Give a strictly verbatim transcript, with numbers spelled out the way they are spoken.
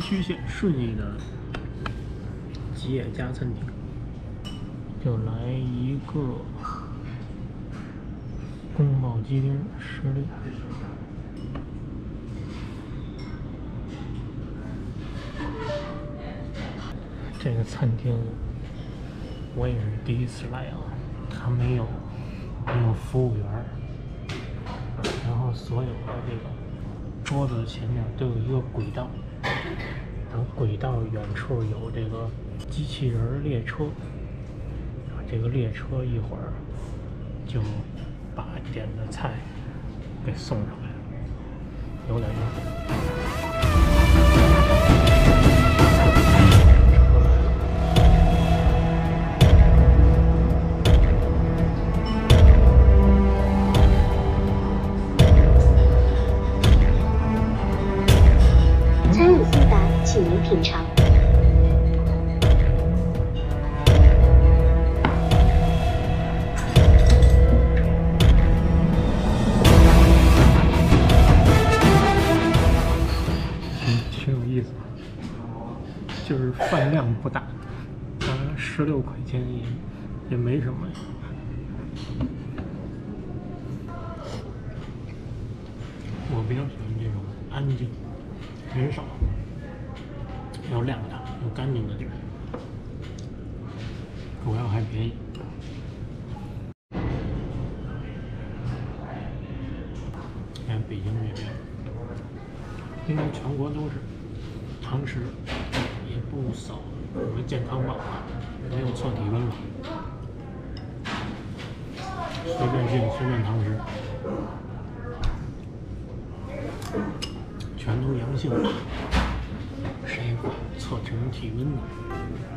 虚县顺义的吉野家餐厅，就来一个宫保鸡丁十粒。这个餐厅我也是第一次来啊，它没有没有服务员，然后所有的这个桌子前面都有一个轨道，然后轨道远处有这个机器人列车，这个列车一会儿就把点的菜给送上来了，有点意思。 请您品尝。 嗯，挺有意思的，就是饭量不大，呃，十六块钱也也没什么。我比较喜欢这种安静、人少。有亮堂、有干净的地儿，主要还便宜。看北京这边，应该全国都是堂食，也不扫什么健康码，没有测体温了，随便进随便堂食，全都阳性了。谁管测什么体温呢？